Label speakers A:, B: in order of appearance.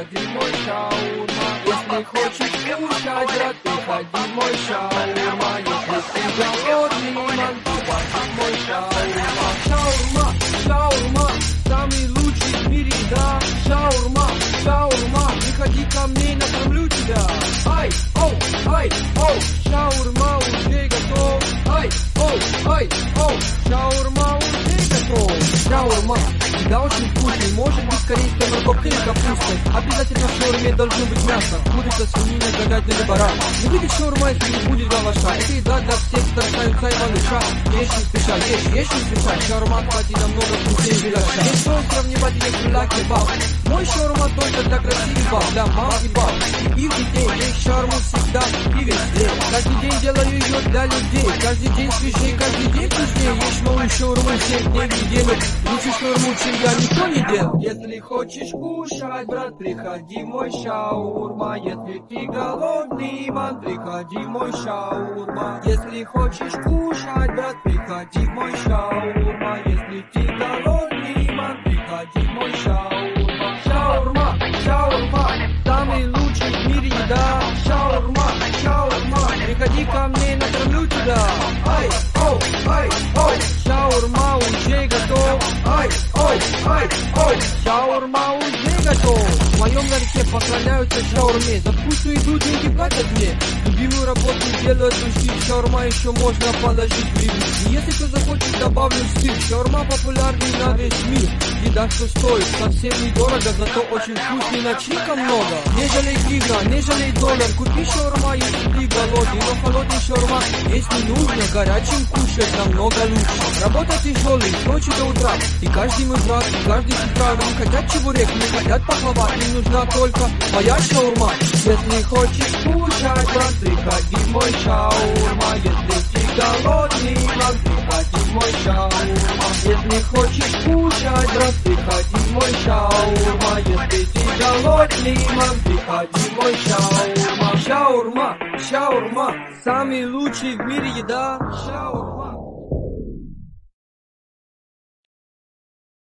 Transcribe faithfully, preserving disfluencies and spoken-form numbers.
A: приходи мой шаурма. Если хочешь кушать, брат, приходи мой шаурма. Если ты голодный, ман, приходи мой шаурма. Шаурма, шаурма, самый лучший в мире, да. Шаурма, шаурма, приходи ко мне, накормлю тебя. Ай, оу, ай, оу, шаурма уже готов. Ай, оу, ай, оу, шаурма уже готов. Шаурма, всегда очень вкусный, может быть корейская морковка или капуста. Обязательно в шаурме должно быть мясо, курица, свинина, говядина или баран. Не будет шаурма, если не будет лаваша. Это еда для всех старшайца и малыша. Ешь не спеша, ешь, ешь не спеша. Шаурма, кстати, намного вкуснее беляша. Не стоит сравнивать ее с ля-кебаб. Мой шаурма только для красивых баб, для мам и баб. И их детей, есть шаурму всегда и везде. Каждый день делаю ее для людей. Каждый день свежей, каждый день вкуснее. Ешь новую шаурму семь дней в неделю. Лучше шаурму, чем я, никто не делал. Если хочешь кушать, брат, приходи мой шаурма. Если ты голодный, ман, приходи мой шаурма. Если хочешь кушать, брат, приходи мой шаурма. Если ты голодный, ман, приходи мой шаурма. Шаурма, шаурма, самый лучший в мире еда. Шаурма, шаурма, приходи ко мне, накормлю тебя. Ай, оу, ай, оу, шаурма уже готов. Ай, ой, ай, ой, шаурма уже готов. В моем ларьке поклоняются шаурме. За вкусную еду деньги платят мне. Любимую работу делают души. Шаурма еще можно положить в рыбу. И если кто захочет, добавлю сыр. Шаурма популярный на весь мир. Еда, что стоит, совсем недорого, зато очень вкусный, начинка много. Не жалей гривна, не жалей доллар. Купи шаурма, если ты голодный. Но холодный шаурма, если нужно, горячим кушать намного лучше. Работа тяжелый, с ночи до утра. И каждый мой брат, и каждый сестра не хотят чебурек, не хотят пахлава. Им нужна только моя шаурма. Если хочешь кушать, брат, приходи в мой шаурма. Если ты голодный, брат, приходи в мой шаурма. Если хочешь кушать, брат, приходи в мой шаурма. Если ты голодный, брат, приходи в мой шаурма. Шаурма, шаурма, самый лучший в мире еда. Шаурма.